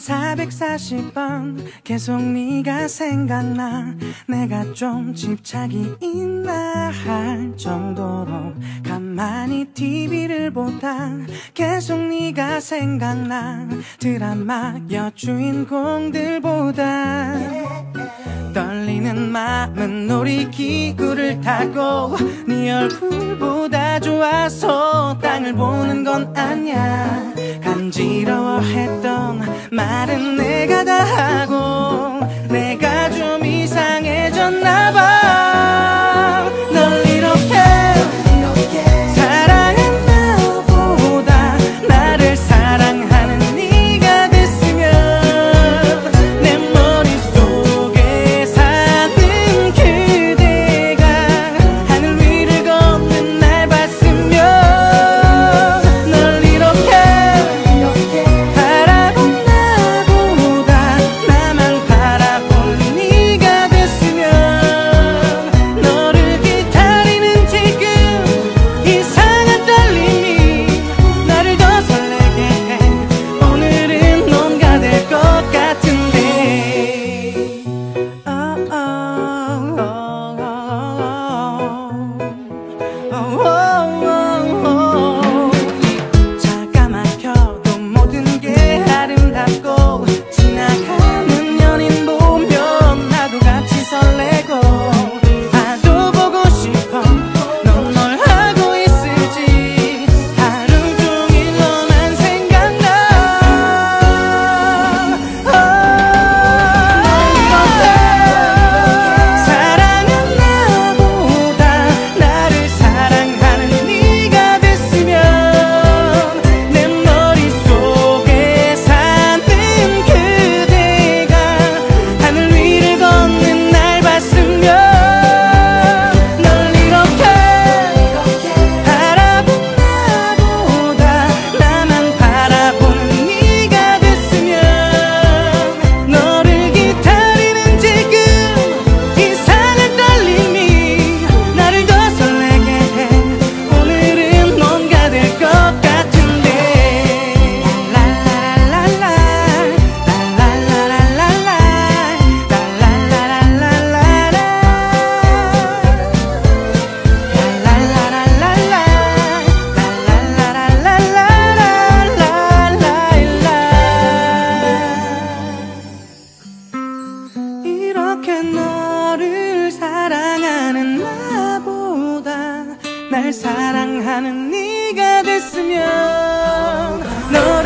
440번 계속 네가 생각나. 내가 좀 집착이 있나 할 정도로 가만히 TV를 보다 계속 네가 생각나. 드라마 여주인공들보다 떨리는 마음은 놀이기구를 타고 네 얼굴보다 좋아서 땅을 보는 건 아냐. 간지러워했던 말은 내가 다 하고 내가 좀 이상해졌나 봐. 널 이렇게 사랑했나 보다. 나를 사랑하는 네가 됐으면 내 머릿속에 사는 그대가 하늘 위를 걷는 날 봤으면 널 이렇게 너를 사랑하는 나보다 날 사랑하는 네가 됐으면 너